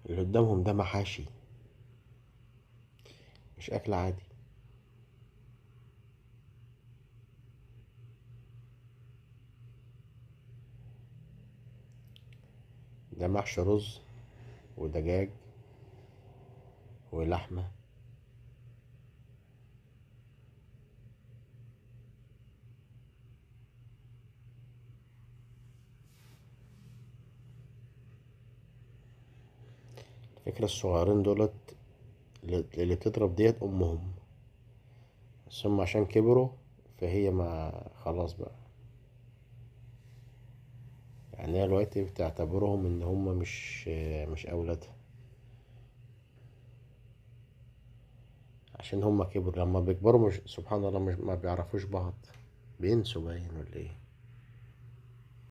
اللي قدامهم ده محاشي، مش اكل عادي. ده محشي رز ودجاج ولحمة. الفكرة الصغيرين دولت اللي بتضرب ديت امهم، بس هم عشان كبروا فهي ما خلاص بقى. يعني هي دلوقتي بتعتبرهم ان هم مش اولادها، عشان هم كبروا. لما بيكبروا مش سبحان الله، مش ما بيعرفوش بعض، بينسوا باين ولا ايه.